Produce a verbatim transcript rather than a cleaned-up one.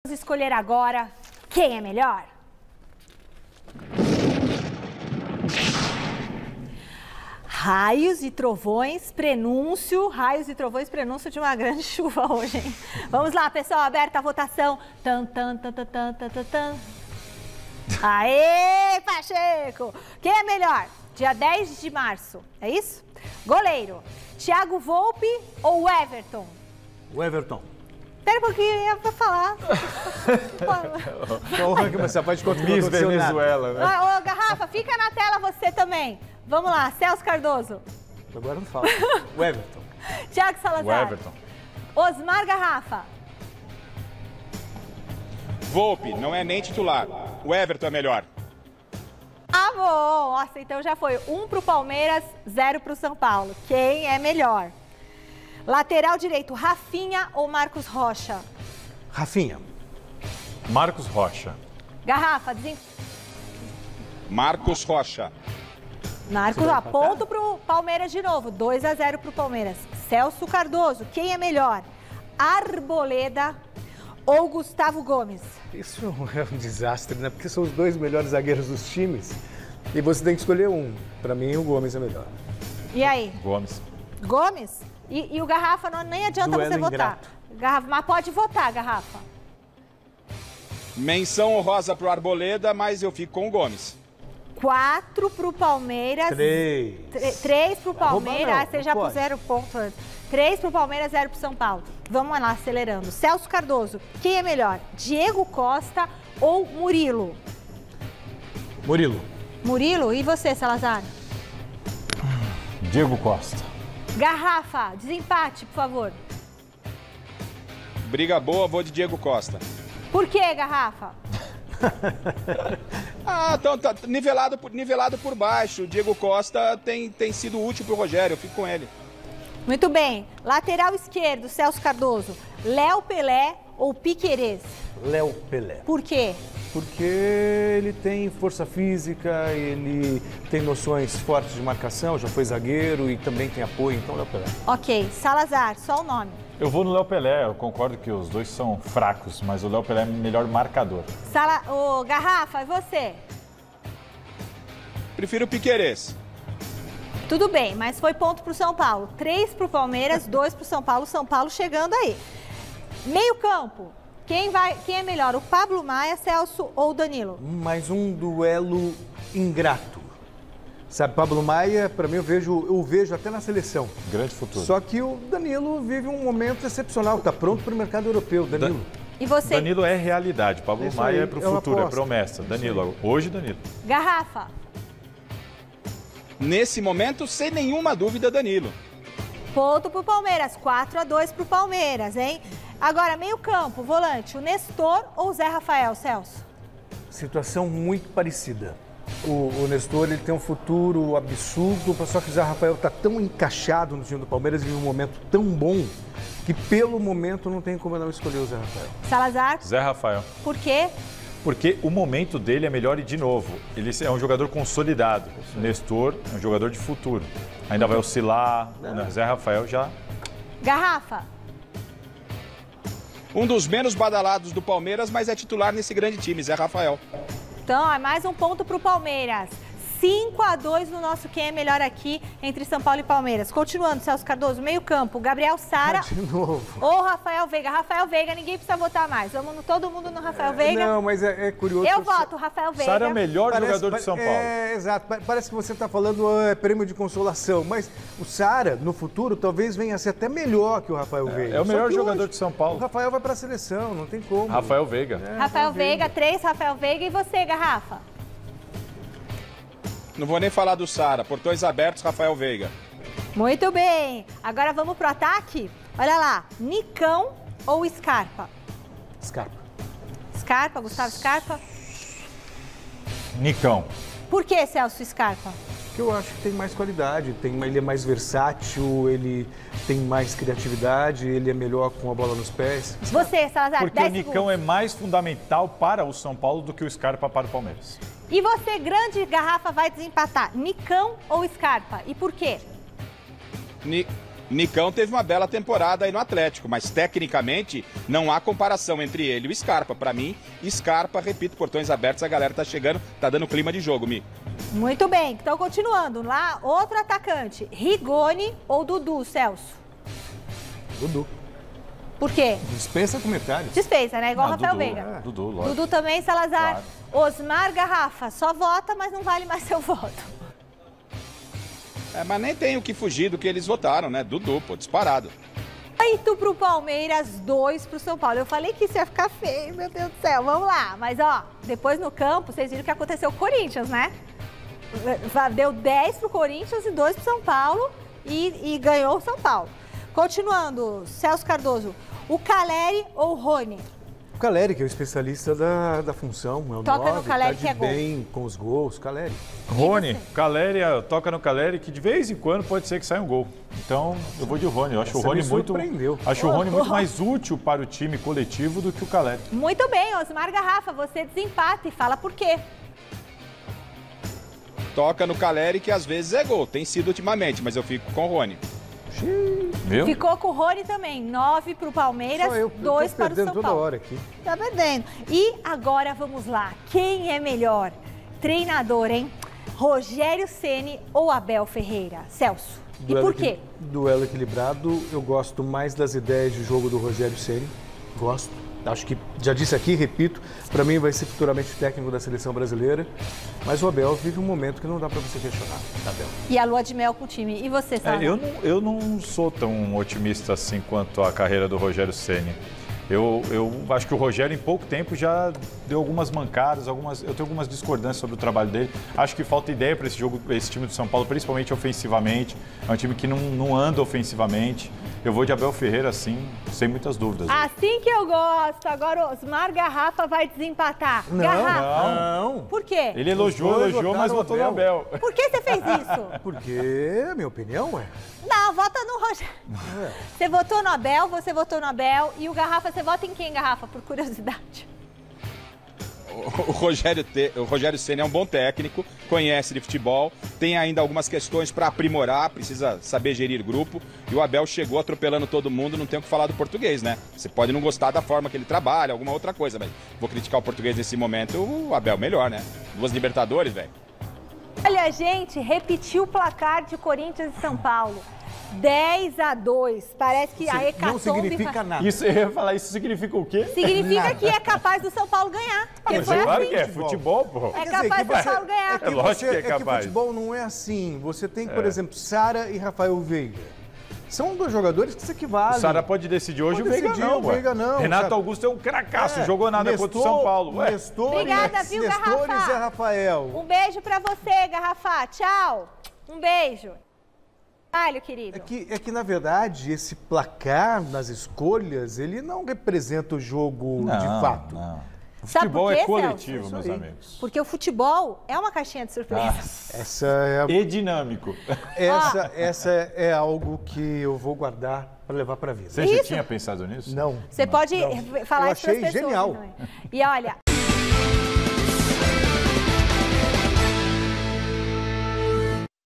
Escolher agora quem é melhor. Raios e trovões, prenúncio, raios e trovões, prenúncio de uma grande chuva hoje, hein? Vamos lá, pessoal, aberta a votação. Tan, tan, tan, tan, tan, tan, tan, tan. Aê, Pacheco! Quem é melhor? Dia dez de março, é isso? Goleiro, Thiago Volpi ou Everton? O Everton. Espera um pouquinho, eu vou falar. Honra que você pode contar Miss Venezuela, né? Ô, Garrafa, fica na tela você também. Vamos lá, Celso Cardoso. Agora não fala. O Everton. Thiago Salazar. O Everton. Osmar Garrafa. Volpi, não é nem titular. O Everton é melhor. Ah, bom. Nossa, então já foi. Um pro Palmeiras, zero pro São Paulo. Quem é melhor? Lateral direito, Rafinha ou Marcos Rocha? Rafinha. Marcos Rocha. Garrafa, desem... Marcos Rocha. Marcos, ó, ponto pro Palmeiras de novo. dois a zero pro Palmeiras. Celso Cardoso, quem é melhor? Arboleda ou Gustavo Gomes? Isso é um desastre, né? Porque são os dois melhores zagueiros dos times. E você tem que escolher um. Pra mim, o Gomes é melhor. E aí? Gomes. Gomes? E, e o Garrafa, não, nem adianta Duelo você votar. ingrato. Garrafa, mas pode votar, Garrafa. Menção honrosa pro Arboleda, mas eu fico com o Gomes. Quatro pro Palmeiras. Três. Tr- Três pro Palmeiras. Arroba não, Ah, vocês já não pode. puseram ponto antes. Três pro Palmeiras, zero pro São Paulo. Vamos lá, acelerando. Celso Cardoso, quem é melhor? Diego Costa ou Murilo? Murilo. Murilo, e você, Salazar? Diego Costa. Garrafa, desempate, por favor. Briga boa, vou de Diego Costa. Por que, Garrafa? Ah, então tá nivelado por, nivelado por baixo. O Diego Costa tem, tem sido útil pro Rogério, eu fico com ele. Muito bem. Lateral esquerdo, Celso Cardoso. Léo Pelé ou Piquerez? Léo Pelé. Por quê? Porque ele tem força física, ele tem noções fortes de marcação, já foi zagueiro e também tem apoio, então Léo Pelé. Ok. Salazar, só o nome. Eu vou no Léo Pelé, eu concordo que os dois são fracos, mas o Léo Pelé é melhor marcador. Sala... Ô, Garrafa, e você? Prefiro o Piquerez. Tudo bem, mas foi ponto pro São Paulo. Três pro Palmeiras, dois pro São Paulo. São Paulo chegando aí. Meio campo. Quem, vai, quem é melhor, o Pablo Maia, Celso ou o Danilo? Mais um duelo ingrato. Sabe, Pablo Maia, para mim, eu vejo, eu vejo até na seleção. Grande futuro. Só que o Danilo vive um momento excepcional, está pronto para o mercado europeu, Danilo. E você? Danilo é realidade, Pablo Isso Maia aí, é pro é uma futuro, é aposta. promessa. Danilo, hoje Danilo. Garrafa. Nesse momento, sem nenhuma dúvida, Danilo. Ponto pro Palmeiras, quatro a dois pro Palmeiras, hein? Agora, meio campo, volante, o Nestor ou o Zé Rafael, Celso? Situação muito parecida. O, o Nestor ele tem um futuro absurdo, só que o Zé Rafael está tão encaixado no time do Palmeiras em um momento tão bom que pelo momento não tem como eu não escolher o Zé Rafael. Salazar, Zé Rafael. por quê? Porque o momento dele é melhor e, de novo, ele é um jogador consolidado. Nestor é um jogador de futuro. Ainda vai oscilar, o Zé Rafael já... Garrafa. Um dos menos badalados do Palmeiras, mas é titular nesse grande time, Zé Rafael. Então, é mais um ponto pro Palmeiras. cinco a dois no nosso Quem é Melhor aqui entre São Paulo e Palmeiras. Continuando, Celso Cardoso, meio campo, Gabriel Sara De novo. ou Rafael Veiga. Rafael Veiga, ninguém precisa votar mais. Vamos no, todo mundo no Rafael Veiga. Não, mas é, é curioso. Eu que você- voto Rafael Veiga. Sara é o melhor Parece- jogador de São Paulo. É, exato. Pa- Parece que você está falando ah, é prêmio de consolação, mas o Sara, no futuro, talvez venha a ser até melhor que o Rafael Veiga. é o Só melhor que jogador hoje, de São Paulo. O Rafael vai para a seleção, não tem como. Rafael Veiga. É, Rafael Veiga, três, Rafael Veiga. E você, Garrafa? Não vou nem falar do Sara. Portões abertos, Rafael Veiga. Muito bem. Agora vamos pro ataque? Olha lá, Nicão ou Scarpa? Scarpa. Scarpa, Gustavo Scarpa. Nicão. Por que, Celso Scarpa? Que eu acho que tem mais qualidade, tem, ele é mais versátil, ele tem mais criatividade, ele é melhor com a bola nos pés. Você, Salazar, Porque o dez Nicão segundos. é mais fundamental para o São Paulo do que o Scarpa para o Palmeiras. E você, grande Garrafa, vai desempatar. Nicão ou Scarpa? E por quê? Ni... Nicão teve uma bela temporada aí no Atlético, mas tecnicamente não há comparação entre ele e o Scarpa. Para mim, Scarpa, repito, portões abertos, a galera tá chegando, tá dando clima de jogo, Mi. Muito bem, então continuando. Lá, outro atacante, Rigoni ou Dudu, Celso? Dudu. Por quê? Dispensa comentários. Dispensa, né? Igual o Não, Rafael Dudu, Veiga. é. Dudu, lógico. Dudu também, Salazar. Claro. Osmar Garrafa, só vota, mas não vale mais seu voto. É, mas nem tem o que fugir do que eles votaram, né? Dudu, pô, disparado. Oito pro Palmeiras, dois pro São Paulo. Eu falei que isso ia ficar feio, meu Deus do céu. Vamos lá. Mas, ó, depois no campo, vocês viram o que aconteceu com o Corinthians, né? Deu dez pro Corinthians e dois pro São Paulo e, e ganhou o São Paulo. Continuando, Celso Cardoso, o Caleri ou o Rony? O Caleri, que é o especialista da, da função, é o Toca no nove, Caleri, tá que é de gol. bem com os gols, Caleri. Rony, Caleri, toca no Caleri, que de vez em quando pode ser que saia um gol. Então, eu vou de Rony. Eu acho Essa o Rony me muito, surpreendeu. acho o Rony muito mais útil para o time coletivo do que o Caleri. Muito bem, Osmar Garrafa, você desempata e fala por quê. Toca no Caleri, que às vezes é gol. Tem sido ultimamente, mas eu fico com o Rony. Viu? Ficou com o Rony também, nove pro Palmeiras, Só eu, dois eu tô para o perdendo São toda Paulo. hora aqui. Tá perdendo. E agora vamos lá, quem é melhor? Treinador, hein? Rogério Ceni ou Abel Ferreira? Celso, e por quê? equi- Duelo equilibrado, eu gosto mais das ideias de jogo do Rogério Ceni. Gosto. Acho que, já disse aqui, repito, para mim vai ser futuramente técnico da seleção brasileira. Mas o Abel vive um momento que não dá para você questionar, Abel. E a lua de mel com o time. E você, É, Sala? eu, não, eu não sou tão otimista assim quanto a carreira do Rogério Ceni. Eu, eu acho que o Rogério, em pouco tempo, já deu algumas mancadas, algumas, eu tenho algumas discordâncias sobre o trabalho dele. Acho que falta ideia para esse jogo, esse time do São Paulo, principalmente ofensivamente. É um time que não, não anda ofensivamente. Eu vou de Abel Ferreira, assim, sem muitas dúvidas. Assim que eu gosto. Agora Osmar Garrafa vai desempatar. Não, Garrafa. não. Por quê? Ele elogiou, Os dois elogiou, mas votaram votou no Abel. Abel. Por que você fez isso? Porque, minha opinião é... Não, vota no Rogério. Você votou no Abel, você votou no Abel. E o Garrafa, você vota em quem, Garrafa? Por curiosidade. O Rogério, Te... o Rogério Ceni é um bom técnico, conhece de futebol, tem ainda algumas questões para aprimorar, precisa saber gerir grupo. E o Abel chegou atropelando todo mundo, não tem o que falar do português, né? Você pode não gostar da forma que ele trabalha, alguma outra coisa, mas vou criticar o português nesse momento, o Abel melhor, né? Duas Libertadores, velho. Olha, gente, repetiu o placar de Corinthians e São Paulo. dez a dois. Parece que a hecatombe... Não significa nada. Isso, eu ia falar, isso significa o quê? Significa Nada. que é capaz do São Paulo ganhar. Porque Mas foi é claro assim. que é futebol, pô. É Quer dizer, capaz que do vai- São Paulo ganhar. É lógico que é É que capaz. futebol não é assim. Você tem, por exemplo, Sara e Rafael Veiga. São dois jogadores que se equivalem. O Sara pode decidir hoje, Pode o Veiga decidir, não, o ué. Veiga não, Renato sabe? Augusto é um cracaço, É, jogou nada Nestor, contra o São Paulo. Ué. Nestor, Obrigada, viu, Nestor Garrafa? e Zé Rafael. Um beijo pra você, Garrafa. Tchau. Um beijo. Olha, querido. É que, é que, na verdade, esse placar nas escolhas, ele não representa o jogo de fato. Não. O Sabe futebol por quê, é coletivo, Celso? meus Isso aí. amigos. Porque o futebol é uma caixinha de surpresa. Essa é, a- E dinâmico. essa, essa é algo que eu vou guardar para levar para a vida. Você já Isso. tinha pensado nisso? Não. Você pode falar Eu isso para as achei pessoas genial. também. E olha...